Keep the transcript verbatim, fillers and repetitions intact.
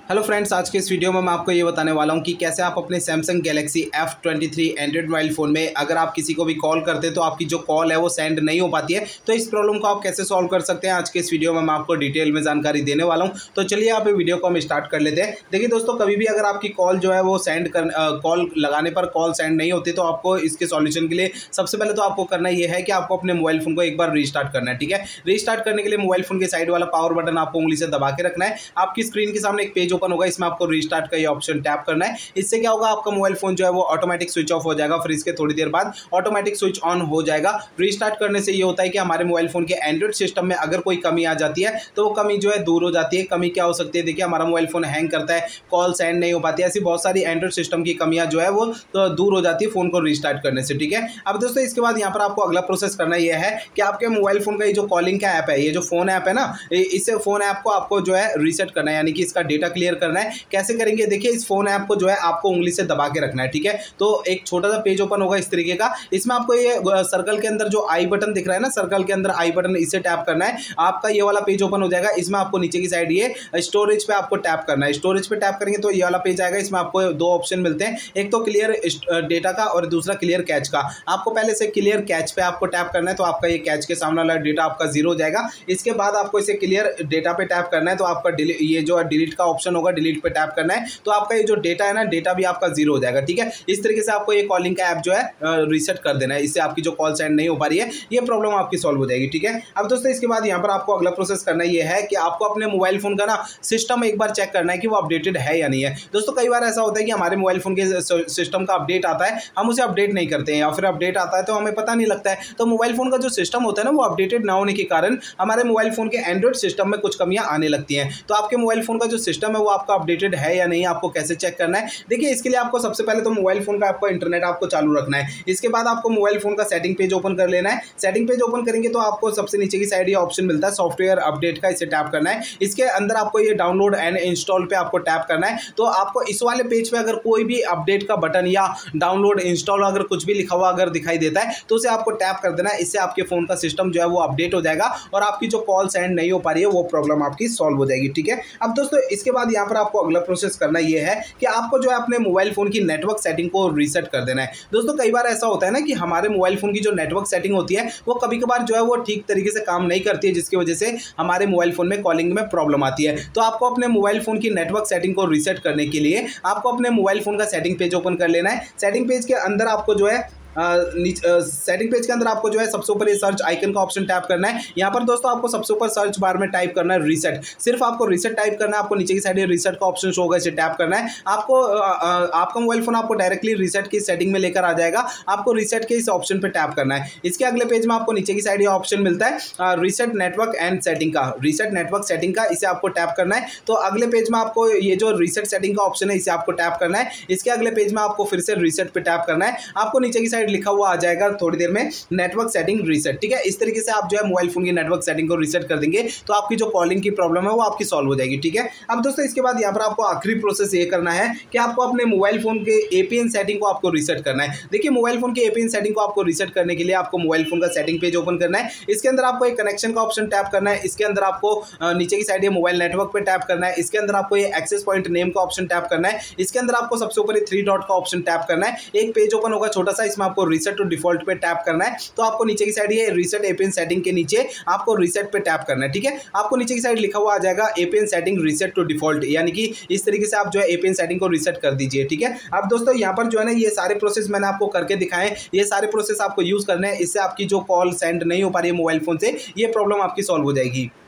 Hello friends, आज के इस वीडियो में मैं आपको ये बताने वाला हूँ कि कैसे आप अपने Samsung Galaxy F twenty three Android mobile phone में अगर आप किसी को भी कॉल करते हैं तो आपकी जो कॉल है वो सेंड नहीं हो पाती है। तो इस प्रॉब्लम को आप कैसे सॉल्व कर सकते हैं, आज के इस वीडियो में मैं आपको डिटेल में जानकारी देने वाला हूँ। तो चलिए आप वीडियो को हम स्टार्ट कर लेते हैं। देखिए दोस्तों, कभी भी अगर आपकी कॉल जो है वो सेंड कर कॉल लगाने पर कॉल सेंड नहीं होती तो आपको इसके सॉल्यूशन के लिए सबसे पहले तो आपको करना ये है कि आपको अपने मोबाइल फ़ोन को एक बार रीस्टार्ट करना है। ठीक है, रीस्टार्ट करने के लिए मोबाइल फ़ोन के साइड वाला पावर बटन आपको उंगली से दबा के रखना है। आपकी स्क्रीन के सामने एक पेज ओपन होगा, इसमें आपको रीस्टार्ट का ये ऑप्शन टैप करना है। इससे क्या होगा, आपका मोबाइल फोन जो है वो ऑटोमेटिक स्विच ऑफ हो जाएगा, फिर इसके थोड़ी देर बाद ऑटोमेटिक स्विच ऑन हो जाएगा। रीस्टार्ट करने से ये होता है कि हमारे मोबाइल फोन के एंड्रॉइड सिस्टम में अगर कोई कमी आ जाती है तो वो कमी जो है दूर हो जाती है। कमी क्या हो सकती है, देखिए हमारा मोबाइल फोन हैंग करता है, कॉल सेंड नहीं हो पाती है, ऐसी बहुत सारी एंड्रॉइड सिस्टम की कमियां जो है वो तो दूर हो जाती है फोन को रीस्टार्ट करने से। ठीक है, अब दोस्तों इसके बाद यहाँ पर आपको अगला प्रोसेस करना यह है कि आपके मोबाइल फोन का ये जो कॉलिंग का ऐप है, ये जो फोन ऐप है ना, इसे फोन ऐप को आपको जो है रीसेट करना है, यानी कि इसका डेटा क्लियर करना है। कैसे करेंगे, देखिए इस फोन ऐप को जो है आपको उंगली से दबा के रखना है। ठीक है, तो एक छोटा सा पेज ओपन होगा इस तरीके का, इसमें आपको ये सर्कल के अंदर जो आई बटन दिख रहा है ना, सर्कल के अंदर आई बटन, इसे टैप करना है। आपका ये वाला पेज ओपन हो जाएगा। इसमें आपको नीचे की साइड ये स्टोरेज पे आपको टैप करना है। स्टोरेज पे टैप करेंगे तो ये वाला पेज आएगा। इसमें आपको दो ऑप्शन मिलते हैं, एक तो क्लियर डेटा का और दूसरा क्लियर कैच का। आपको पहले से क्लियर कैच पे आपको टैप करना है, तो आपका ये कैच के सामने वाला डेटा आपका जीरो हो जाएगा। इसके बाद आपको इसे क्लियर डेटा पे टैप करना है, तो आपका ये जो डिलीट का ऑप्शन होगा, डिलीट पे टैप करना है, तो आपका ये जो डेटा है ना, डेटा भी आपका जीरो हो जाएगा। ठीक है, इस तरीके से आपको ये कॉलिंग का ऐप जो है रीसेट कर देना है। इससे आपकी जो कॉल सेंड नहीं हो पा रही है ये प्रॉब्लम आपकी सॉल्व हो जाएगी। ठीक है, अब दोस्तों इसके बाद यहाँ पर आपको अगला प्रोसेस करना ये है कि आपको अपने मोबाइल फोन का ना सिस्टम एक बार चेक करना है कि वो अपडेटेड है या नहीं है। दोस्तों कई बार ऐसा होता है कि हमारे मोबाइल फोन के सिस्टम का अपडेट आता है, हम उसे अपडेट नहीं करते हैं, या फिर अपडेट आता है तो हमें पता नहीं लगता है। तो मोबाइल फोन का जो सिस्टम होता है ना, वो अपडेटेड ना होने के कारण हमारे मोबाइल फोन के एंड्रॉइड सिस्टम में कुछ कमियां आने लगती हैं। तो आपके मोबाइल फोन का जो सिस्टम है वो आपका अपडेटेड है या नहीं, आपको कैसे चेक करना है। देखिए इसके लिए आपको सबसे पहले तो मोबाइल फोन का आपको इंटरनेट आपको चालू रखना है। इसके बाद आपको मोबाइल फोन का सेटिंग पेज ओपन कर लेना है। सेटिंग पेज ओपन करेंगे तो आपको सबसे नीचे की साइड ये ऑप्शन मिलता है सॉफ्टवेयर अपडेट का, इसे टैप करना है। इसके अंदर आपको ये डाउनलोड एंड इंस्टॉल पे आपको टैप करना है। तो आपको इस वाले पेज पे अगर कोई भी अपडेट का बटन या डाउनलोड इंस्टॉल अगर कुछ भी लिखा हुआ अगर दिखाई देता है तो उसे आपको टैप कर देना है। इससे आपके फोन का सिस्टम जो है वो अपडेट हो जाएगा और आपकी जो कॉल सेंड नहीं हो पा रही है वो प्रॉब्लम आपकी सॉल्व हो जाएगी। ठीक है, अब दोस्तों इसके बाद यहाँ पर आपको अगला प्रोसेस करना यह है कि आपको जो है अपने मोबाइल फोन की नेटवर्क सेटिंग को रीसेट कर देना है। दोस्तों कई बार ऐसा होता है ना कि हमारे मोबाइल फोन की जो नेटवर्क सेटिंग होती है वो कभी कभार जो है वो ठीक तरीके से काम नहीं करती है, जिसकी वजह से हमारे मोबाइल फोन में कॉलिंग में प्रॉब्लम आती है। तो आपको अपने मोबाइल फोन की नेटवर्क सेटिंग को रीसेट करने के लिए आपको अपने मोबाइल फोन का सेटिंग पेज ओपन कर लेना है। सेटिंग पेज के अंदर आपको जो है सेटिंग पेज के अंदर आपको जो है सबसे ऊपर ये सर्च आइकन का ऑप्शन टैप करना है। यहाँ पर दोस्तों आपको सबसे ऊपर सर्च बार में टाइप करना है रीसेट। सिर्फ आपको रीसेट टाइप करना है। आपको नीचे की साइड रीसेट का ऑप्शन शो होगा, इसे टैप करना है। आपको आ, आ, आपका मोबाइल फोन आपको डायरेक्टली रीसेट की सेटिंग में लेकर आ जाएगा। आपको रीसेट के इस ऑप्शन पर टैप करना है। इसके अगले पेज में आपको नीचे की साइड ये ऑप्शन मिलता है रीसेट नेटवर्क एंड सेटिंग का, रीसेट नेटवर्क सेटिंग का, इसे आपको टैप करना है। तो अगले पेज में आपको ये जो रीसेट सेटिंग का ऑप्शन है इसे आपको टैप करना है। इसके अगले पेज में आपको फिर से रीसेट पे टैप करना है। आपको नीचे की साइड लिखा हुआ आ जाएगा थोड़ी देर में नेटवर्क सेटिंग रीसेट। ठीक है, इस तरीके से आप जो है मोबाइल फोन की नेटवर्क सेटिंग को रीसेट कर देंगे तो आपकी जो कॉलिंग की प्रॉब्लम है वो आपकी सॉल्व हो जाएगी। ठीक है, अब दोस्तों इसके बाद यहाँ पर आपको आखिरी प्रोसेस ये करना है कि आपको अपने मोबाइल फोन के एपीएन सेटिंग को आपको रीसेट करना है। देखिए मोबाइल फोन के एपीएन सेटिंग को आपको रीसेट करने के लिए आपको मोबाइल फोन का सेटिंग पेज ओपन करना है। इसके अंदर आपको एक कनेक्शन का ऑप्शन टैप करना है। इसके अंदर आपको नीचे की साइड ये मोबाइल नेटवर्क पे टैप करना है। इसके अंदर आपको ये एक्सेस पॉइंट नेम का ऑप्शन टैप करना है। इसके अंदर आपको सबसे ऊपर थ्री डॉट का ऑप्शन टैप करना है। एक पेज ओपन होगा छोटा सा, इसमें आपको रीसेट टू डिफॉल्ट पे टैप करना है। तो आपको नीचे की साइड ये रीसेट एपीएन सेटिंग के नीचे आपको रीसेट पे टैप करना है। ठीक है, आपको नीचे की साइड लिखा हुआ आ जाएगा APN setting reset to default, यानी कि इस तरीके से आप जो है एपीएन सेटिंग को रीसेट कर दीजिए। ठीक है, अब दोस्तों यहाँ पर जो है ना ये सारे प्रोसेस मैंने आपको करके दिखाए, ये सारे प्रोसेस आपको यूज करने हैं। इससे आपकी जो कॉल सेंड नहीं हो पा रही है मोबाइल फोन से, ये प्रॉब्लम आपकी सॉल्व हो जाएगी।